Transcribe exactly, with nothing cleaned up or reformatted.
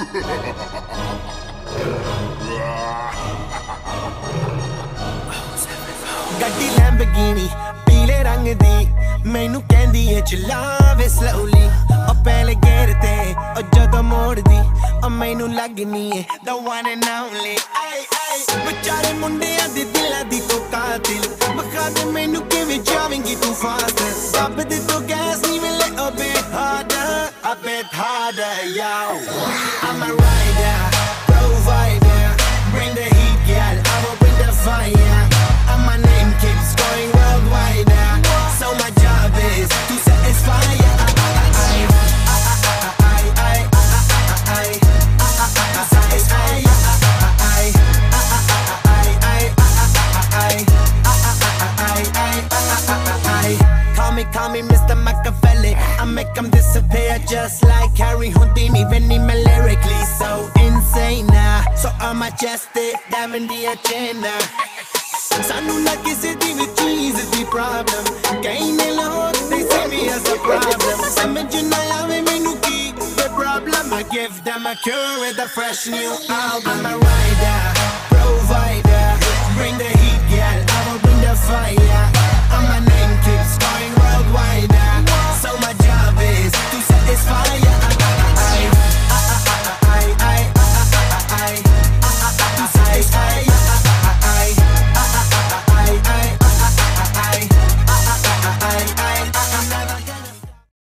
ਗੱਡੀ ਲੈਂਬਰਗਿਨੀ ਪੀਲੇ ਰੰਗ ਦੀ ਮੈਨੂੰ ਕਹਿੰਦੀ ਏ ਚਲਾਵੇ slowly ਉਹ ਪਹਿਲੇ ਗੇਰ ਤੇ ਉਹ ਜਦੋਂ ਮੋੜਦੀ ਉਹ ਮੈਨੂੰ ਲੱਗਨੀ ਏ the one and only ਆਏ ਆਏ ਵਿਚਾਰੇ ਮੁੰਡਿਆਂ ਦੇ ਦਿਲਾਂ ਦੀ ਤੂੰ ਕਾਤਿਲ ਬਖਾ ਦੇ ਮੈਨੂੰ ਕਿਵੇਂ ਜਾਵੇਂਗੀ ਤੂੰ ਫਾਸਟ ਰੱਬ ਦੇ ਤੋਂ ਗੈਸ ਨਹੀਂ ਮਿਲੇ a bit harder a bit harder yo I'm a rider provider bring the heat girl I will bring the fire and my name keeps going worldwide now so my job is to satisfy ya Call me Mister Machiavelli I make them disappear just like Harry Houdini when I'm lyrically so insane now so I'm majestic diving the agenda Sanu na kisi di vi cheese di problem Kahin lahore they see me as a problem Samajh na aave mainu ki the problem I give them a cure with a fresh new album I'm a